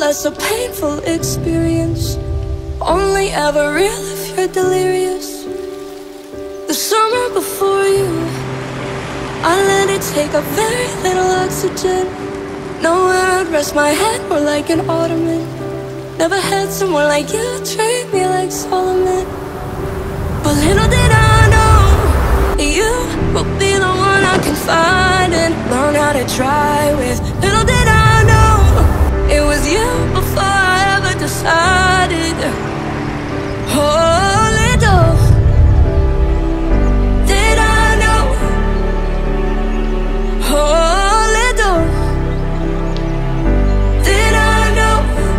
less a painful experience. Only ever real if you're delirious. The summer before you, I let it take up very little oxygen. Nowhere I'd rest my head, more like an ottoman. Never had someone like you treat me like Solomon. But little did I know, you will be the one I confide in, learn how to try with. Little did I know, it was you before I ever decided. Oh, little did I know. Oh, little did I know.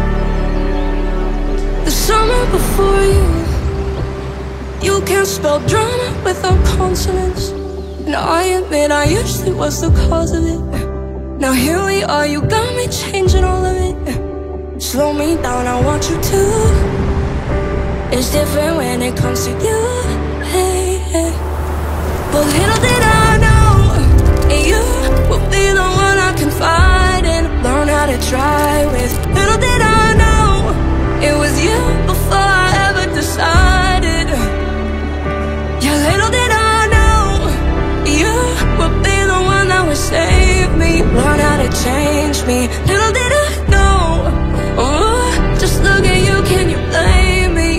The summer before you, you can't spell drama without consonants. And I admit I usually was the cause of it. Now here we are, you got me changing all of it. Slow me down, I want you to. It's different when it comes to you, hey, hey. But little did I know, you will be the one I confide in, learn how to try with. Little did I know, it was you before I ever decided. Yeah, little did I know, you will be the one that would save me, learn how to change me. Little did I know, oh, just look at you, can you blame me?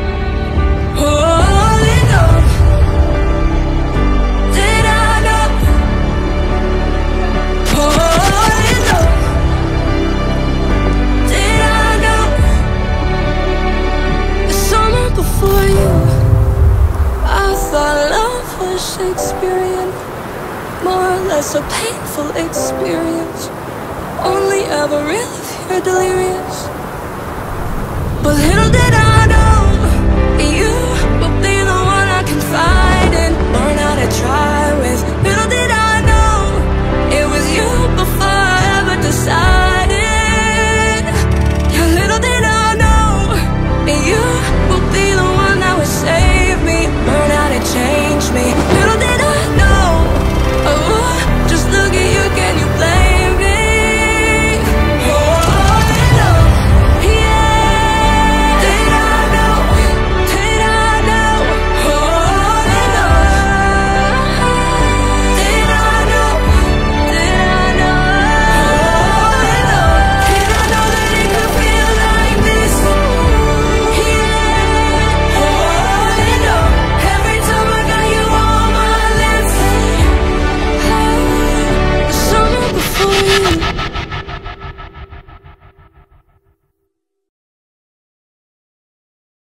Oh, little did I know. Oh, little did I know. The summer before you, I thought love was Shakespearean, more or less a painful experience. Only ever real if you're delirious. But little did